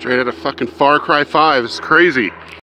Straight out of fucking Far Cry 5. It's crazy.